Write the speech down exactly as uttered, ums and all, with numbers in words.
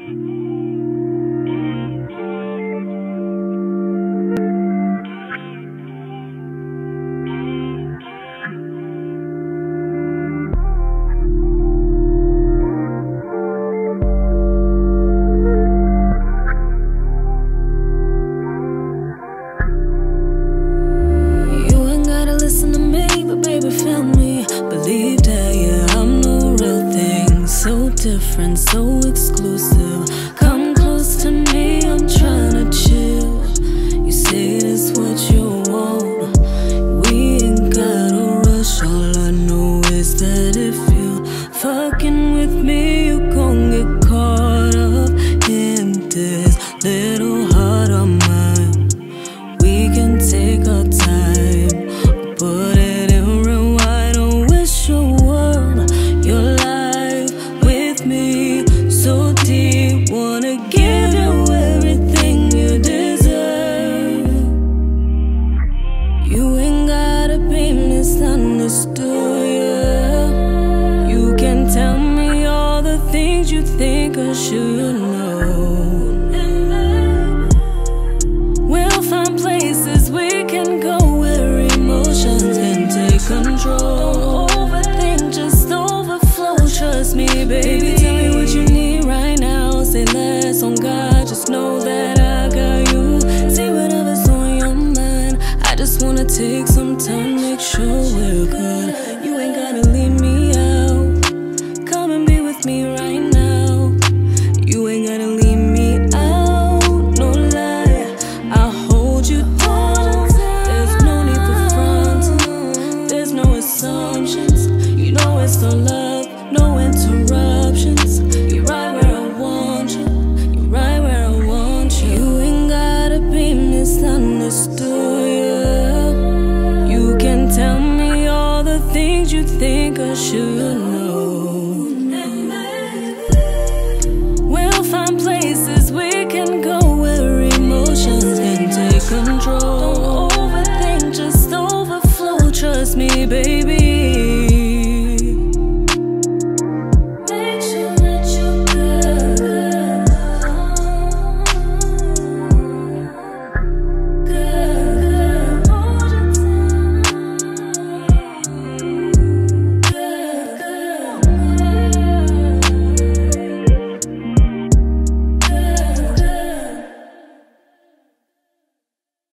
Different, so exclusive. Come close to me, I'm tryna chill. You say this what you want. We ain't gotta rush. All I know is that if you fucking with me, you gon' get caught up in this little heart of mine. We can take our time, put it in rewind. I wish you were your life me so deep, wanna give you everything you deserve. You ain't gotta be misunderstood, yeah. You can tell me all the things you think I should know.